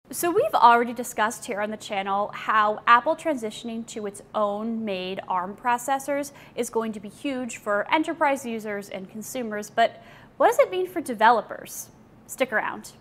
So we've already discussed here on the channel how Apple transitioning to its own made ARM processors is going to be huge for enterprise users and consumers, but what does it mean for developers? Stick around.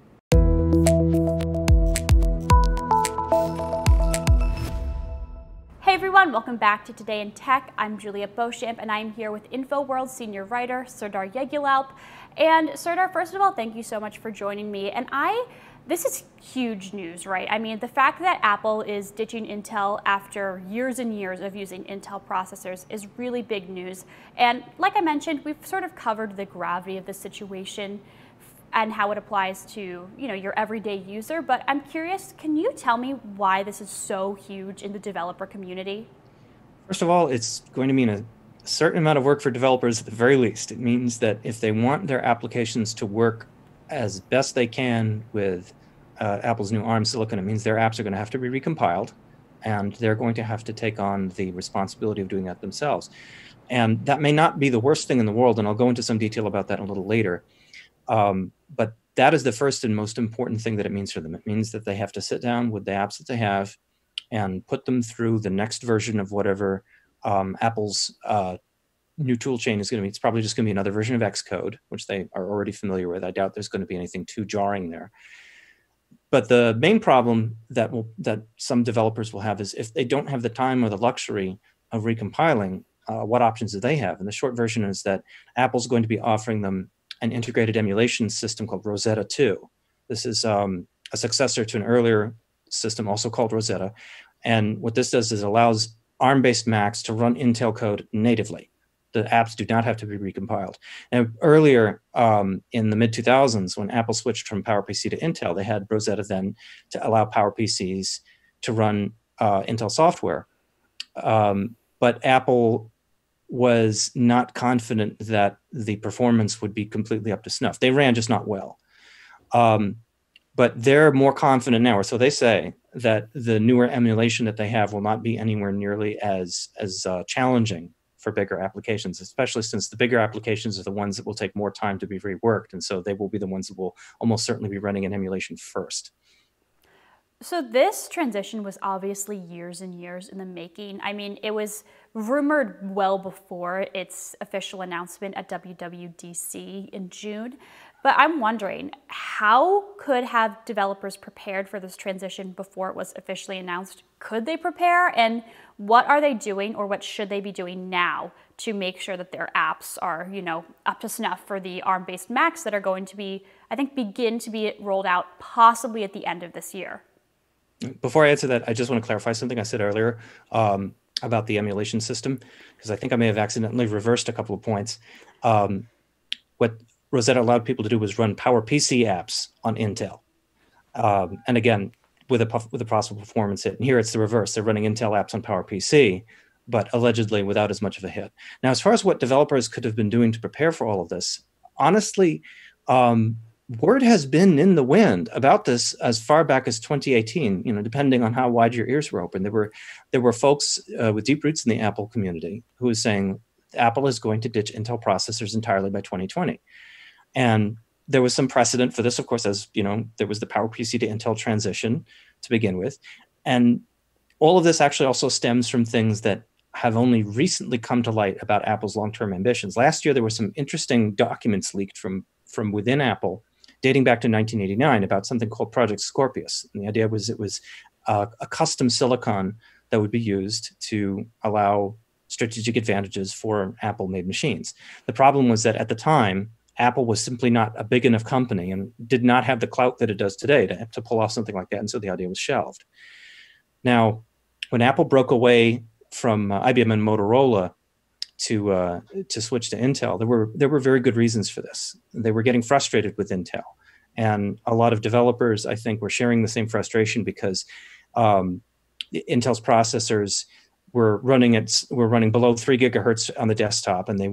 Hey everyone, welcome back to Today in Tech. I'm Julia Beauchamp and I'm here with InfoWorld senior writer Serdar Yegulalp. And Serdar, first of all, thank you so much for joining me. And this is huge news, right? I mean, the fact that Apple is ditching Intel after years and years of using Intel processors is really big news. And like I mentioned, we've sort of covered the gravity of the situation and how it applies to, your everyday user. But I'm curious, can you tell me why this is so huge in the developer community? First of all, it's going to mean a certain amount of work for developers at the very least. It means that if they want their applications to work as best they can with Apple's new ARM silicon, it means their apps are going to have to be recompiled, and they're going to have to take on the responsibility of doing that themselves. And that may not be the worst thing in the world, and I'll go into some detail about that a little later. But that is the first and most important thing that it means for them. It means that they have to sit down with the apps that they have and put them through the next version of whatever Apple's new tool chain is going to be. It's probably just going to be another version of Xcode, which they are already familiar with. I doubt there's going to be anything too jarring there. But the main problem that some developers will have is if they don't have the time or the luxury of recompiling, what options do they have? And the short version is that Apple's going to be offering them an integrated emulation system called Rosetta 2. This is a successor to an earlier system also called Rosetta. And what this does is it allows ARM-based Macs to run Intel code natively. The apps do not have to be recompiled. Now, earlier in the mid-2000s, when Apple switched from PowerPC to Intel, they had Rosetta then to allow PowerPCs to run Intel software. But Apple was not confident that the performance would be completely up to snuff. They ran just not well. But they're more confident now, or so they say, that the newer emulation that they have will not be anywhere nearly as challenging for bigger applications, especially since the bigger applications are the ones that will take more time to be reworked. And so they will be the ones that will almost certainly be running an emulation first. So this transition was obviously years and years in the making. I mean, it was rumored well before its official announcement at WWDC in June. But I'm wondering, how could have developers prepared for this transition before it was officially announced? Could they prepare? And what are they doing, or what should they be doing now to make sure that their apps are, up to snuff for the ARM-based Macs that are going to be, I think, begin to be rolled out possibly at the end of this year? Before I answer that, I just want to clarify something I said earlier about the emulation system, because I think I may have accidentally reversed a couple of points. What Rosetta allowed people to do was run PowerPC apps on Intel. And again, with a possible performance hit. And here it's the reverse. They're running Intel apps on PowerPC, but allegedly without as much of a hit. Now, as far as what developers could have been doing to prepare for all of this, honestly, word has been in the wind about this as far back as 2018, depending on how wide your ears were open. There were folks with deep roots in the Apple community who was saying Apple is going to ditch Intel processors entirely by 2020. And there was some precedent for this, of course, as there was the PowerPC to Intel transition to begin with. And all of this actually also stems from things that have only recently come to light about Apple's long-term ambitions. Last year, there were some interesting documents leaked from within Apple dating back to 1989 about something called Project Scorpius. And the idea was it was a custom silicon that would be used to allow strategic advantages for Apple-made machines. The problem was that at the time, Apple was simply not a big enough company and did not have the clout that it does today to pull off something like that. And so the idea was shelved. Now, when Apple broke away from IBM and Motorola to switch to Intel, there were very good reasons for this. They were getting frustrated with Intel. And a lot of developers, I think, were sharing the same frustration because Intel's processors were running below 3 gigahertz on the desktop, and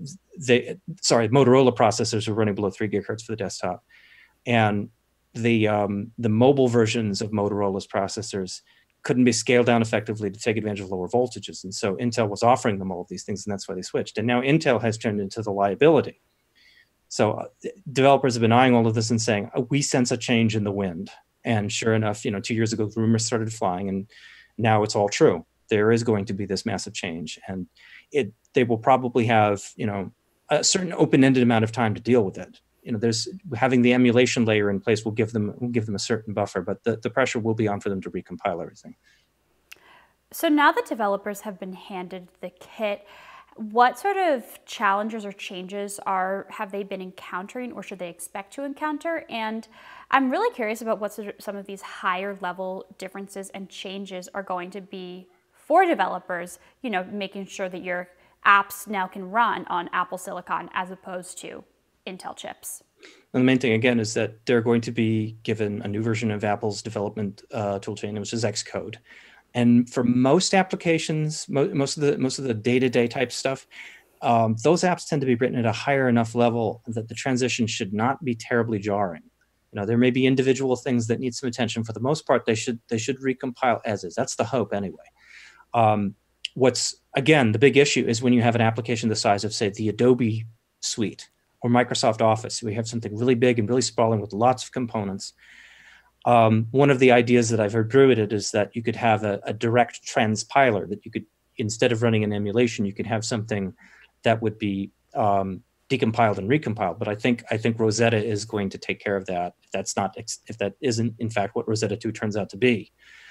Motorola processors were running below 3 gigahertz for the desktop, and the mobile versions of Motorola's processors couldn't be scaled down effectively to take advantage of lower voltages, and so Intel was offering them all of these things, and that's why they switched. And now Intel has turned into the liability. So developers have been eyeing all of this and saying, we sense a change in the wind. And sure enough, 2 years ago, rumors started flying, and now it's all true. There is going to be this massive change, and they will probably have, a certain open-ended amount of time to deal with it. There's having the emulation layer in place will give them a certain buffer, but the pressure will be on for them to recompile everything. So now that developers have been handed the kit, what sort of challenges or changes have they been encountering or should they expect to encounter? And I'm really curious about what some of these higher level differences and changes are going to be for developers, making sure that your apps now can run on Apple Silicon as opposed to Intel chips. And the main thing, again, is that they're going to be given a new version of Apple's development toolchain, which is Xcode. And for most applications, most of the day-to-day type stuff, those apps tend to be written at a higher enough level that the transition should not be terribly jarring. There may be individual things that need some attention. For the most part, they should recompile as is. That's the hope, anyway. What's, again, the big issue is when you have an application the size of, say, the Adobe suite or Microsoft Office. We have something really big and really sprawling with lots of components. One of the ideas that I've heard druided is that you could have a direct transpiler, that you could, instead of running an emulation, you could have something that would be decompiled and recompiled. But I think Rosetta is going to take care of that. If that isn't in fact what Rosetta 2 turns out to be.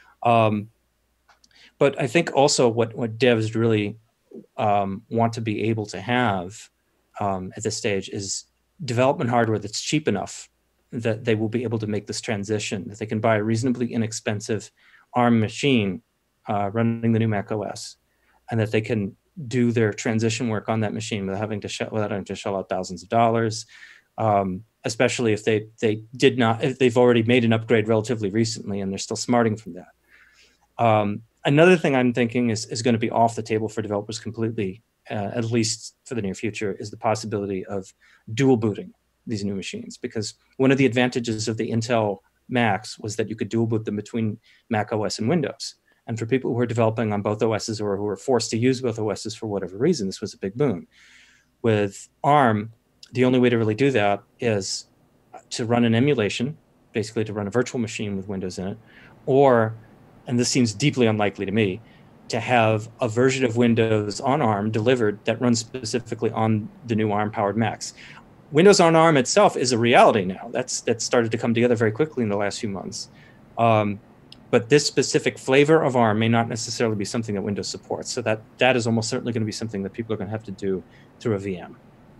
But I think also what devs really want to be able to have at this stage is development hardware that's cheap enough that they will be able to make this transition, that they can buy a reasonably inexpensive ARM machine running the new Mac OS, and that they can do their transition work on that machine without having to shell out thousands of dollars, especially if if they've already made an upgrade relatively recently and they're still smarting from that. Another thing I'm thinking is going to be off the table for developers completely, at least for the near future, is the possibility of dual booting these new machines, because one of the advantages of the Intel Macs was that you could dual boot them between Mac OS and Windows. And for people who are developing on both OSs or who are forced to use both OSs for whatever reason, this was a big boon. With ARM, the only way to really do that is to run an emulation, basically to run a virtual machine with Windows in it, or, and this seems deeply unlikely to me, to have a version of Windows on ARM delivered that runs specifically on the new ARM-powered Macs. Windows on ARM itself is a reality now. That's started to come together very quickly in the last few months. But this specific flavor of ARM may not necessarily be something that Windows supports. So that is almost certainly going to be something that people are going to have to do through a VM.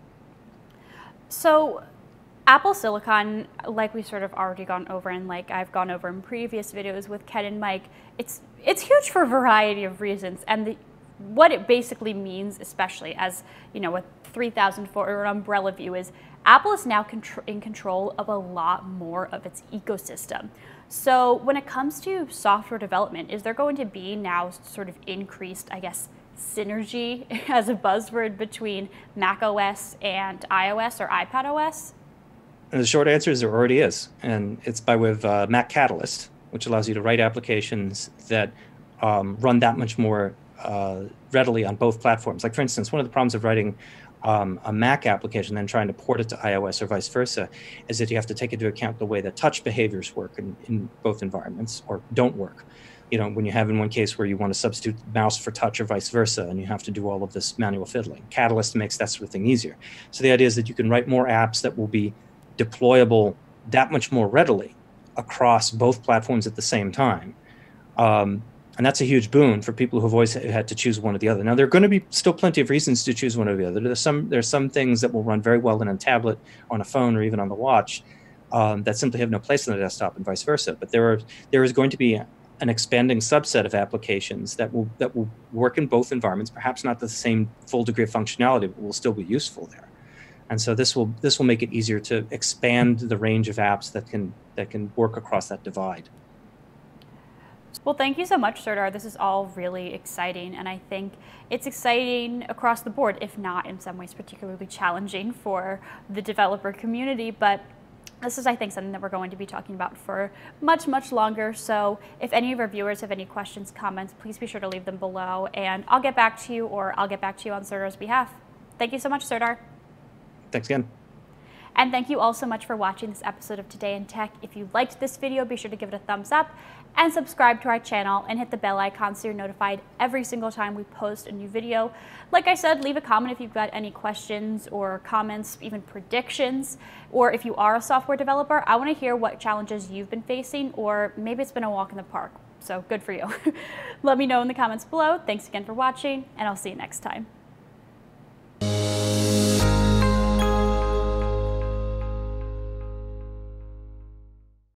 So Apple Silicon, like we sort of already gone over and like I've gone over in previous videos with Ken and Mike, it's huge for a variety of reasons. And what it basically means, especially as, with 3000 for an umbrella view, is Apple is now in control of a lot more of its ecosystem. So when it comes to software development, is there going to be now sort of increased, I guess, synergy as a buzzword between Mac OS and iOS or iPad OS? And the short answer is there already is. And it's by way of Mac Catalyst, which allows you to write applications that run that much more readily on both platforms. Like, for instance, one of the problems of writing a Mac application and then trying to port it to iOS or vice versa is that you have to take into account the way that touch behaviors work in both environments, or don't work. When you have in one case where you want to substitute mouse for touch or vice versa, and you have to do all of this manual fiddling. Catalyst makes that sort of thing easier. So the idea is that you can write more apps that will be deployable that much more readily across both platforms at the same time. And that's a huge boon for people who've always had to choose one or the other. Now, there are going to be still plenty of reasons to choose one or the other. There's some things that will run very well in a tablet, on a phone, or even on the watch that simply have no place on the desktop, and vice versa. But there is going to be an expanding subset of applications that will work in both environments, perhaps not the same full degree of functionality, but will still be useful there. And so this will make it easier to expand the range of apps that can work across that divide. Well, thank you so much, Serdar. This is all really exciting, and I think it's exciting across the board, if not in some ways particularly challenging for the developer community. But this is, I think, something that we're going to be talking about for much, much longer. So if any of our viewers have any questions, comments, please be sure to leave them below, and I'll get back to you, or I'll get back to you on Serdar's behalf. Thank you so much, Serdar. Thanks again. And thank you all so much for watching this episode of Today in Tech. If you liked this video, be sure to give it a thumbs up and subscribe to our channel and hit the bell icon so you're notified every single time we post a new video. Like I said, leave a comment if you've got any questions or comments, even predictions, or if you are a software developer, I want to hear what challenges you've been facing, or maybe it's been a walk in the park. So good for you. Let me know in the comments below. Thanks again for watching, and I'll see you next time.